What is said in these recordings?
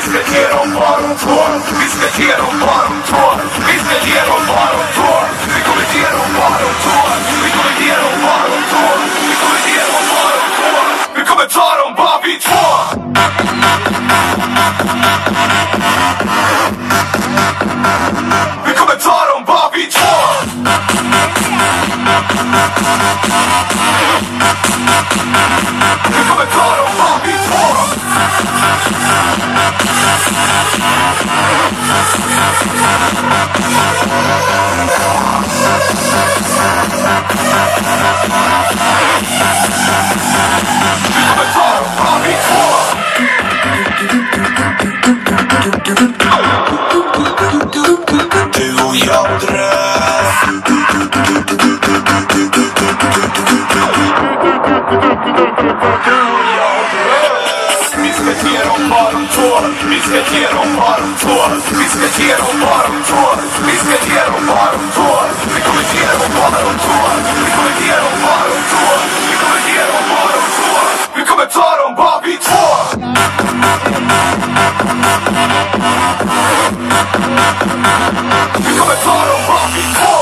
ska ge dem vad de tål. Vi ska ge dem vad de tål. Vi ska ge dem vad de tål. Vi kommer ge dem vad de tål. Vi kommer ge dem vad de tål. Vi kommer ge dem vad de tål. Vi kommer ta dem bara vi två. Vi kommer ta dem bara vi två. Vi kommer ta dem bara vi två. Du och jag drös. Vi ska ge dem vad de tål. Vi ska ge dem vad de tål. Vi ska ge dem vad de tål. Vi ska ge dem vad de tål. Vi kommer ge dem vad de tål. Vi kommer ge dem vad de tål. Vi kommer ge dem vad de tål. Vi kommer ta dem bara vi två. Vi kommer ta dem bara vi två.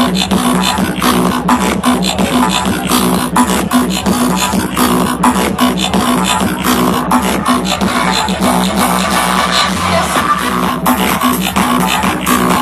Hold